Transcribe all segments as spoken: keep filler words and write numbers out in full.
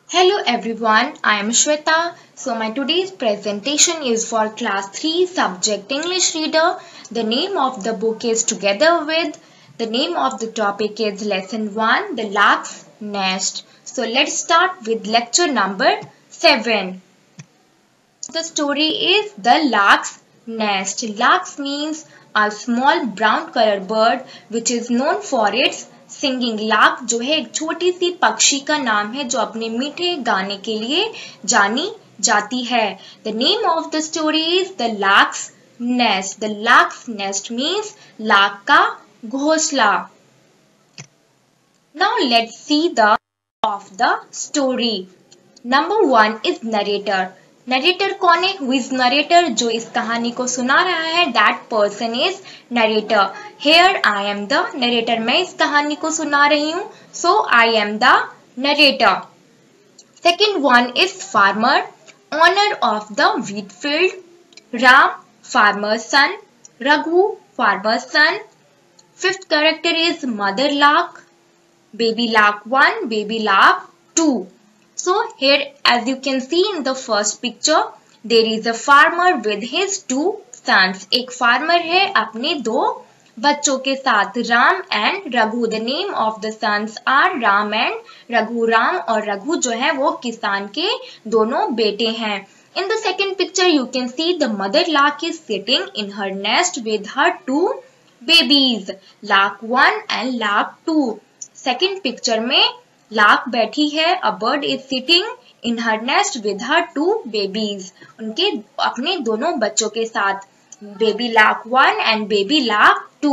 Hello everyone, I am Shweta. So my today's presentation is for class three subject English reader. The name of the book is Together With. The name of the topic is lesson one, the lark's nest. So let's start with lecture number seven. The story is the lark's nest. Larks means a small brown color bird which is known for its singing. Lark जो है एक छोटी सी पक्षी का नाम है जो अपने मीठे गाने के लिए जानी जाती है। The name of the story is the lark's nest. The lark's nest means lark का घोंसला। Now let's see the of the story. Number one is narrator. Narrator कौन है? Who is narrator? जो इस कहानी को सुना रहा है, that person is narrator. Here I am the narrator. मैं इस कहानी को सुना रही हूँ, so I am the narrator. Second one is farmer, owner of the wheat field. Ram farmer son, Raghu farmer son. Fifth character is mother lark, baby lark one, baby lark two. So here, as you can see in the first picture, there is a farmer with his two sons. एक farmer है अपने दो बच्चों के साथ, Ram and Raghu. The name of the sons are Ram and Raghu. Ram और रघु जो है वो किसान के दोनों बेटे हैं. In the second picture, you can see the mother lark is sitting in her nest with her two babies, lark one and lark two. Second picture में लार्क बैठी है, a bird is sitting in her nest with her two babies. उनके अपने दोनों बच्चों के साथ, baby lark one and baby lark two.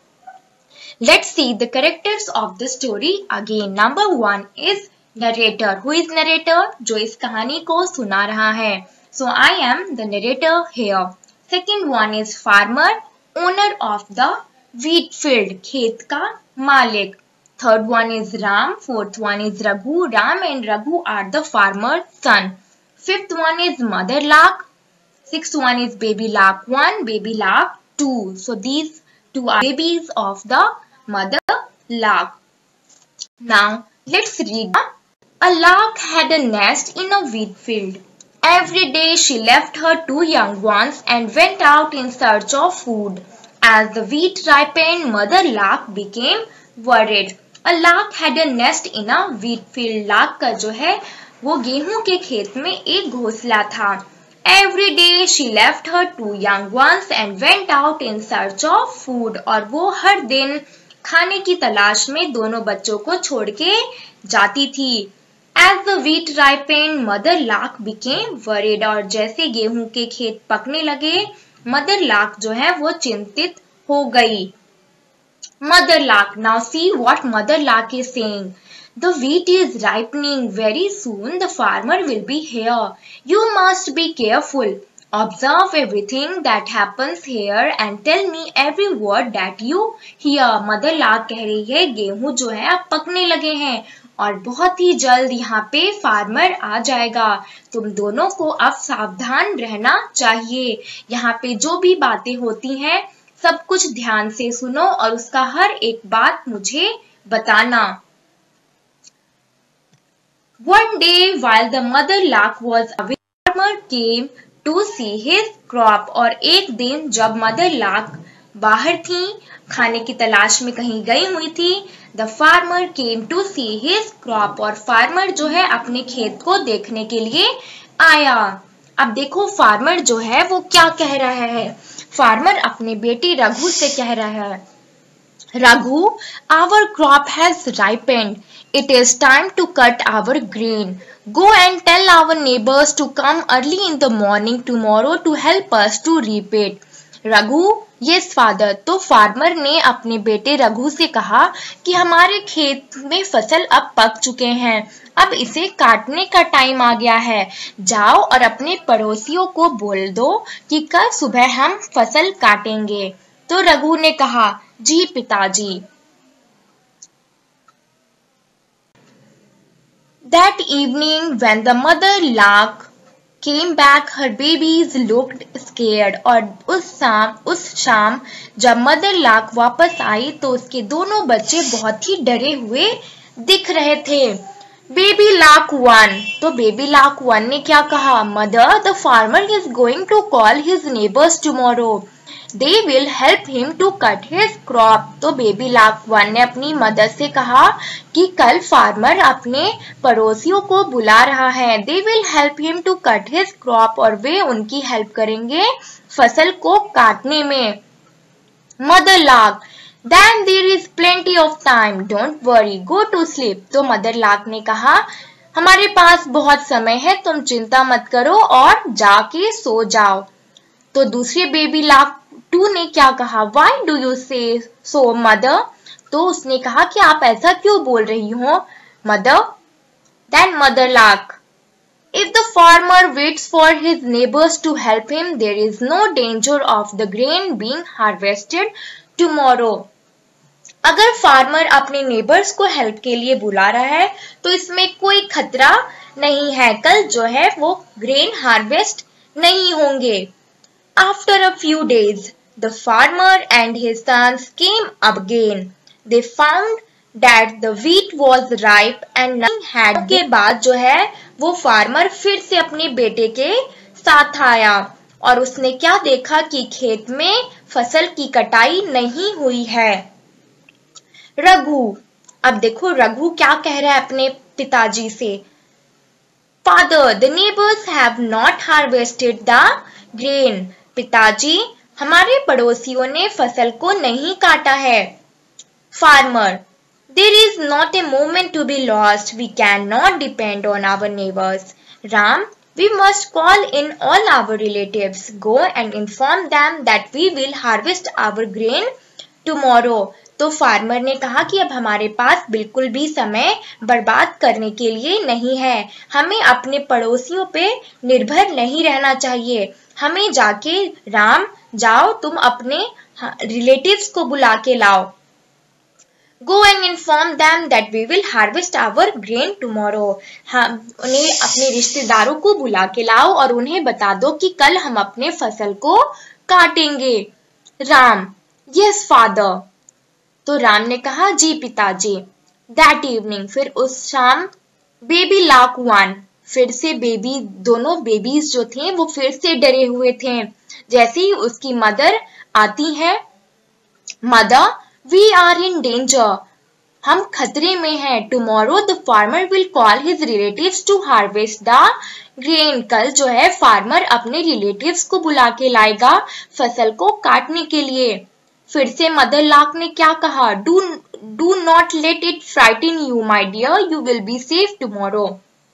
Let's see the characters of the story again. Number one is narrator. Who is narrator? जो इस कहानी को सुना रहा है. So I am the narrator here. Second one is farmer, owner of the wheat field, खेत का मालिक. Third one is Ram. Fourth one is Raghu. Ram and Raghu are the farmer's son. Fifth one is Mother Lark. Sixth one is Baby Lark one, Baby Lark two. So these two are babies of the Mother Lark. Now let's read. A lark had a nest in a wheat field. Every day she left her two young ones and went out in search of food. As the wheat ripened, Mother Lark became worried. A lark had a nest in a wheat field. Lark का जो है वो गेहूं के खेत में एक घोंसला था. Every day she left her two young ones and went out in search of food. और वो हर दिन खाने की तलाश में दोनों बच्चों को छोड़ के जाती थी. As the wheat ripened, mother lark became worried. और जैसे गेहूं के खेत पकने लगे, मदर लार्क जो है वो चिंतित हो गई. Mother lark. Now see what mother lark is saying. The wheat is ripening. Very soon the farmer will be here. You must be careful. Observe everything that happens here and tell me every word that you hear. Mother lark कह रही है गेहूं जो है अब पकने लगे हैं और बहुत ही जल्द यहाँ पे फार्मर आ जाएगा. तुम दोनों को अब सावधान रहना चाहिए. यहाँ पे जो भी बातें होती हैं सब कुछ ध्यान से सुनो और उसका हर एक बात मुझे बताना. One day while the mother lark was away, the farmer came to see his crop. और एक दिन जब मदर लार्क बाहर थी, खाने की तलाश में कहीं गई हुई थी, the farmer came to see his crop. और फार्मर जो है अपने खेत को देखने के लिए आया. अब देखो फार्मर जो है वो क्या कह रहा है. फार्मर अपने बेटे रघु से कह रहा है, Raghu, our crop has ripened. It is time to cut our grain. Go and tell our neighbors to come early in the morning tomorrow to help us to reap it. Raghu, yes father. तो farmer ने अपने बेटे रघु से कहा कि हमारे खेत में फसल अब पक चुके हैं, अब इसे काटने का टाइम आ गया है. जाओ और अपने पड़ोसियों को बोल दो कि कल सुबह हम फसल काटेंगे. तो रघु ने कहा, जी पिताजी. That evening when the mother lark came back, her babies looked scared. और उस शाम उस शाम जब मदर लार्क वापस आई तो उसके दोनों बच्चे बहुत ही डरे हुए दिख रहे थे. बेबी लार्क वन, तो बेबी लार्क वन ने क्या कहा? Mother, the farmer is going to call his neighbours tomorrow, they will help him to cut his crop. तो बेबी लार्क वन ने अपनी मदर से कहा कि कल फार्मर अपने पड़ोसियों को बुला रहा है, they will help him to cut his crop, और वे उनकी हेल्प करेंगे फसल को काटने में। Mother lark, then there is plenty of time, don't worry, go to sleep। तो मदर लार्क ने कहा हमारे पास बहुत समय है, तुम चिंता मत करो और जाके सो जाओ। तो दूसरे बेबी लार्क टू ने क्या कहा? Why do you say so, mother? तो उसने कहा कि आप ऐसा क्यों बोल रही हो mother? Then mother lark, if the farmer waits for his neighbors to help him, there is no danger of the grain being harvested tomorrow। अगर फार्मर अपने नेबर्स को हेल्प के लिए बुला रहा है तो इसमें कोई खतरा नहीं है, कल जो है वो ग्रेन हार्वेस्ट नहीं होंगे। After a few days, the farmer and his sons came again. They found that the wheat was ripe and nothing had. के बाद जो है वो फार्मर फिर से अपने बेटे के साथ आया और उसने क्या देखा कि खेत में फसल की कटाई नहीं हुई है। रघु, अब देखो रघु क्या कह रहा है अपने पिताजी से। Father, the neighbours have not harvested the grain. पिताजी, हमारे पड़ोसियों ने फसल को नहीं काटा है। Farmer, there is not a moment to be lost, we can not depend on our neighbours. Ram, we must call in all our relatives, go and inform them that we will harvest our grain tomorrow। तो farmer ने कहा कि अब हमारे पास बिल्कुल भी समय बर्बाद करने के लिए नहीं है, हमें अपने पड़ोसियों पे निर्भर नहीं रहना चाहिए। हमें जाके राम जाओ तुम अपने रिलेटिव्स को बुला के लाओ। Go and inform them that we will harvest our grain tomorrow। हम उन्हें अपने रिश्तेदारों को बुला के लाओ और उन्हें बता दो कि कल हम अपने फसल को काटेंगे। Ram, yes father। तो राम ने कहा जी पिताजी। That evening, फिर उस शाम बेबी लार्क वन, फिर से बेबी दोनों बेबीज जो थे वो फिर से डरे हुए थे। जैसे ही उसकी मदर आती है, mother, we are in danger, हम खतरे में हैं। Tomorrow the farmer will call his relatives to harvest the grain, कल जो है फार्मर अपने रिलेटिव्स को बुला के लाएगा फसल को काटने के लिए। फिर से मदर लार्क ने क्या कहा? Do do not let it frighten you my dear, you will be safe tomorrow.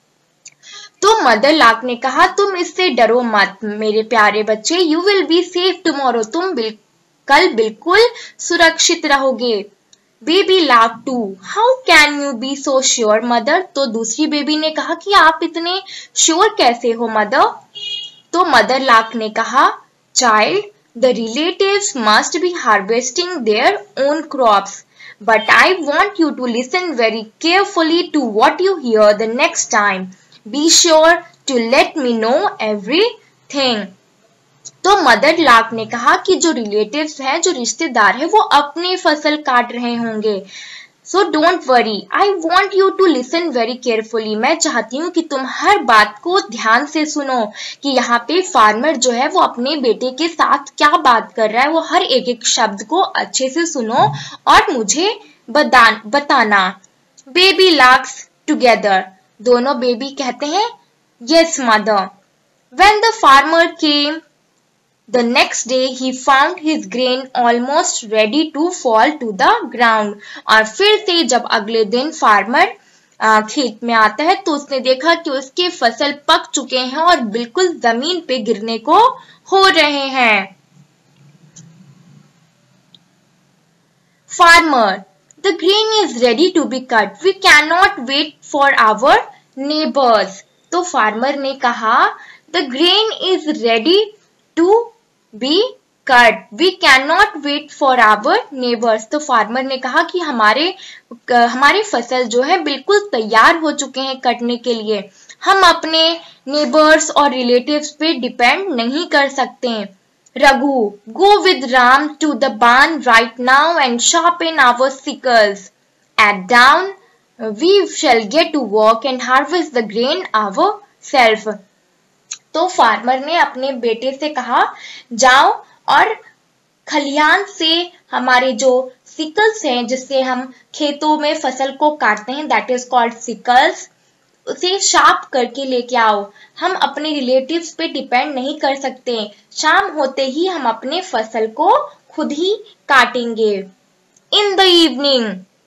तो मदर लार्क ने कहा तुम इससे डरो मत मेरे प्यारे बच्चे, you will be safe tomorrow, तुम बिल, कल बिल्कुल सुरक्षित रहोगे। Baby lark two, how can you be so sure mother. तो दूसरी बेबी ने कहा कि आप इतने श्योर कैसे हो मदर। तो मदर लार्क ने कहा, child, the relatives must be harvesting their own crops, but I want you to listen very carefully to what you hear the next time. Be sure to let me know everything। तो mother lark ने कहा कि जो relatives हैं, जो रिश्तेदार हैं, वो अपनी फसल काट रहे होंगे। So don't worry, I want you to listen very carefully. मैं चाहती हूँ कि तुम हर बात को ध्यान से सुनो कि यहाँ पे फार्मर जो है वो अपने बेटे के साथ क्या बात कर रहा है, वो हर एक एक शब्द को अच्छे से सुनो और मुझे बताना। बेबी लार्क्स टुगेदर, दोनों बेबी कहते हैं yes mother. When the farmer came the next day, he found his grain almost ready to fall to the ground। और फिर से जब अगले दिन फार्मर खेत में आता है तो उसने देखा कि उसके फसल पक चुके हैं और बिल्कुल जमीन पे गिरने को हो रहे हैं। Farmer, the grain is ready to be cut, we cannot wait for our neighbors। तो फार्मर ने कहा the grain is ready to be cut, we cannot wait for our neighbors। तो फार्मर ने कहा कि हमारे हमारी फसल जो है बिल्कुल तैयार हो चुके हैं कटने के लिए, हम अपने नेबर्स और रिलेटिव्स पे डिपेंड नहीं कर सकते। Raghu, go with Ram to the barn right now and sharpen our sickles। At dawn, we shall get to work and harvest the grain ourselves. तो फार्मर ने अपने बेटे से कहा, जाओ और खलिहान से हमारे जो सिकल्स हैं जिससे हम खेतों में फसल को काटते हैं, दैट इज कॉल्ड सिकल्स, उसे शार्प करके लेके आओ. हम अपने रिलेटिव्स पे डिपेंड नहीं कर सकते. शाम होते ही हम अपने फसल को खुद ही काटेंगे. In the evening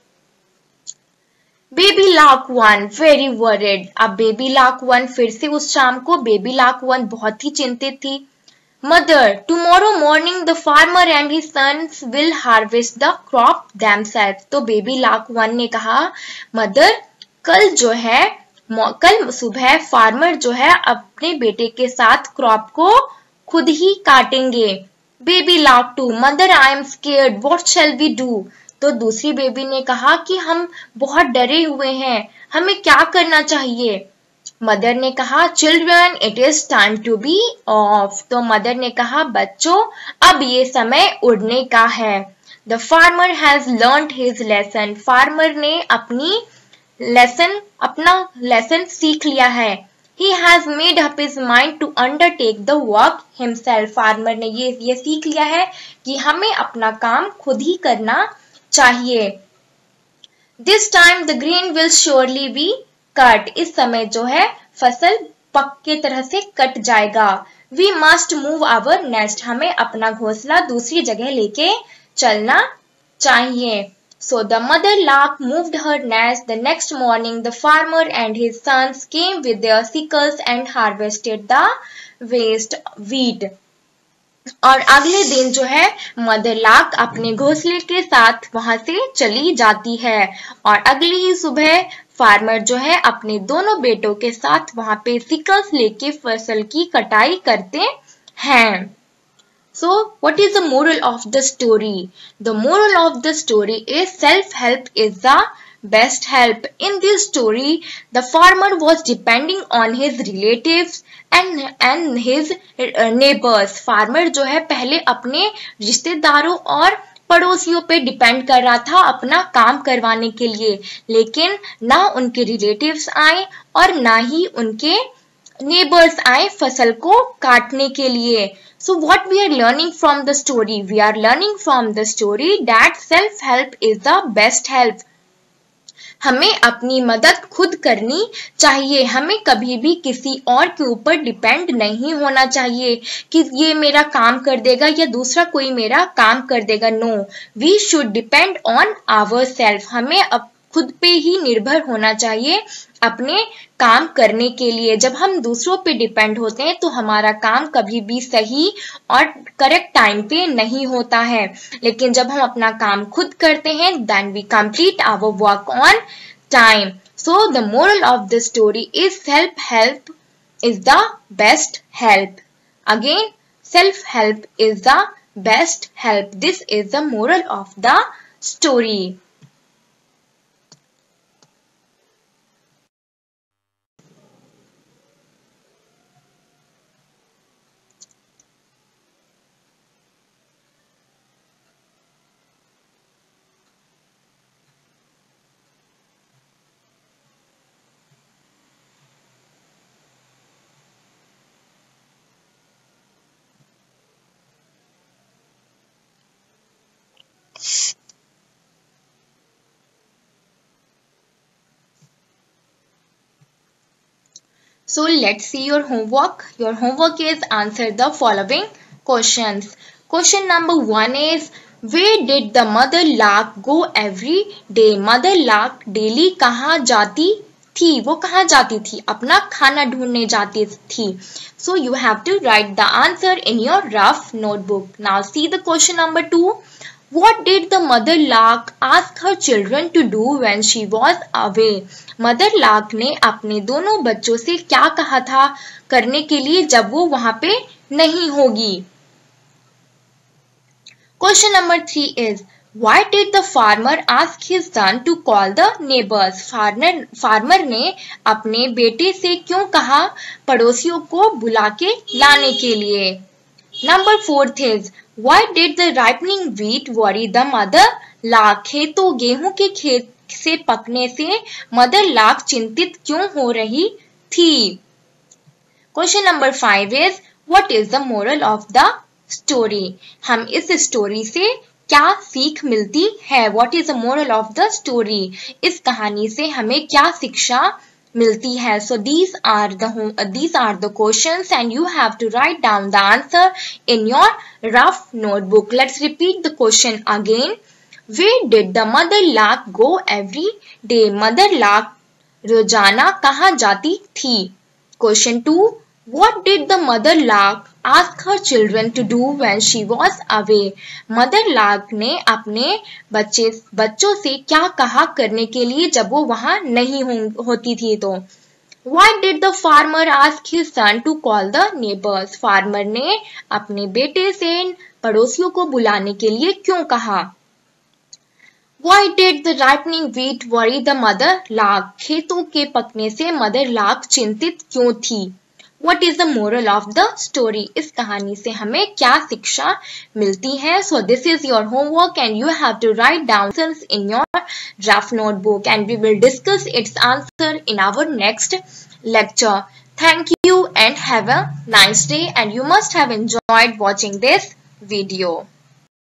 baby lark one very worried. अब बेबी लार्क वन फिर से उस शाम को बेबी लार्क वन बहुत ही चिंतित थी. Mother, tomorrow morning the farmer and his sons will harvest the crop themselves. तो बेबी लार्क वन ने कहा, मदर, कल जो है कल सुबह फार्मर जो है अपने बेटे के साथ क्रॉप को खुद ही काटेंगे. Baby lark two, mother, I am scared, what shall we do. तो दूसरी बेबी ने कहा कि हम बहुत डरे हुए हैं, हमें क्या करना चाहिए. मदर ने कहा, children, it is time to be off. तो मदर ने कहा, बच्चों, अब ये समय उड़ने का है. The farmer has learned his lesson. Farmer ने अपनी लेसन अपना लेसन सीख लिया है. He has made up his mind to undertake the work himself. Farmer ने ये ये सीख लिया है कि हमें अपना काम खुद ही करना चाहिए. This time the grain will surely be cut. इस समय जो है फसल पक्के तरह से कट जाएगा. We must move our nest. हमें अपना घोंसला दूसरी जगह लेके चलना चाहिए. So the mother lark moved her nest. The next morning the farmer and his sons came with their sickles and harvested the waste wheat. और अगले दिन जो है मदर लार्क अपने घोंसले के साथ वहां से चली जाती है और अगली ही सुबह फार्मर जो है अपने दोनों बेटों के साथ वहां पे सिकल्स लेके फसल की कटाई करते हैं. So, what is the moral of the story? The moral of the story is self-help is the best help. In this story, the farmer was depending on his relatives and and his neighbors. Farmer जो है पहले अपने रिश्तेदारों और पड़ोसियों पे depend कर रहा था अपना काम करवाने के लिए, लेकिन ना उनके रिलेटिव्स आए और ना ही उनके नेबर्स आए फसल को काटने के लिए. So what we are learning from the story? We are learning from the story that self-help is the best help. हमें अपनी मदद खुद करनी चाहिए. हमें कभी भी किसी और के ऊपर डिपेंड नहीं होना चाहिए कि ये मेरा काम कर देगा या दूसरा कोई मेरा काम कर देगा. No, we should depend on ourself. हमें अब खुद पे ही निर्भर होना चाहिए अपने काम करने के लिए. जब हम दूसरों पे डिपेंड होते हैं तो हमारा काम कभी भी सही और करेक्ट टाइम पे नहीं होता है, लेकिन जब हम अपना काम खुद करते हैं then we complete our work on time. So the moral of the story is self help is the best help. Again, self help is the best help. This is the moral of the story. So let's see your homework. Your homework is answer the following questions. Question number one is, where did the mother lark go every day? Mother lark daily कहाँ जाती थी? वो कहाँ जाती थी? अपना खाना ढूंढने जाती थी. So you have to write the answer in your rough notebook. Now see the question number two. What did the mother lark ask her children to do when she was away? Mother lark ने अपने दोनों बच्चों से क्या कहा था करने के लिए जब वो वहां पे नहीं होगी. Question number three is, why did the farmer ask his son to call the neighbors? Farmer farmer ने अपने बेटे से क्यों कहा पड़ोसियों को बुला के लाने के लिए. Number fourth is, why did the ripening wheat worry the mother lark? खेतों गेहूं के खेत से पकने से मदर लार्क चिंतित क्यों हो रही थी? Question number five is what is the moral of the story? हम इस स्टोरी से क्या सीख मिलती है? What is the moral of the story? इस कहानी से हमें क्या शिक्षा मिलती है? So these are the uh, these are the questions and you have to write down the answer in your rough notebook. Let's repeat the question again. Where did the mother lark go every day? Mother lark रोजाना कहाँ जाती थी? Question two. What did the mother lark ask her children to do when she was away? Mother lark ने अपने बच्चे बच्चों से क्या कहा करने के लिए जब वो वहां नहीं हो, होती थी तो? Why did the farmer ask his son to call the neighbors? Farmer ने अपने बेटे से पड़ोसियों को बुलाने के लिए क्यों कहा? Why did the ripening wheat worry the mother lark? खेतों के पकने से mother lark चिंतित क्यों थी? What is the moral of the story? इस कहानी से हमें क्या शिक्षा मिलती है? So this is your homework and you have to write down answers in your rough notebook and we will discuss its answer in our next lecture. Thank you and have a nice day and you must have enjoyed watching this video.